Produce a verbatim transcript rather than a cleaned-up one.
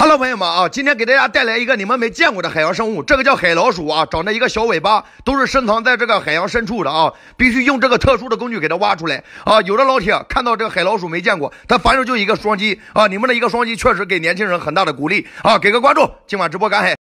Hello， 朋友们啊，今天给大家带来一个你们没见过的海洋生物，这个叫海老鼠啊，长着一个小尾巴，都是深藏在这个海洋深处的啊，必须用这个特殊的工具给它挖出来啊。有的老铁看到这个海老鼠没见过，他反正就一个双击啊，你们的一个双击确实给年轻人很大的鼓励啊，给个关注，今晚直播赶海。